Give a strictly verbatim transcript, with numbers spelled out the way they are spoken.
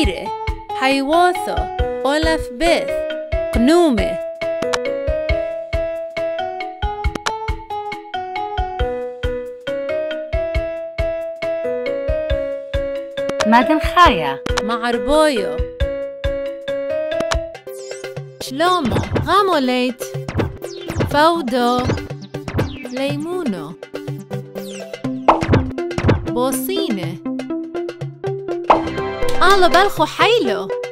بيرة حيواثة أولف بيث قنومة مادن خايا معربويو شلومو غاموليت فودو ليمونو بوصينة آلا بلخو حيلو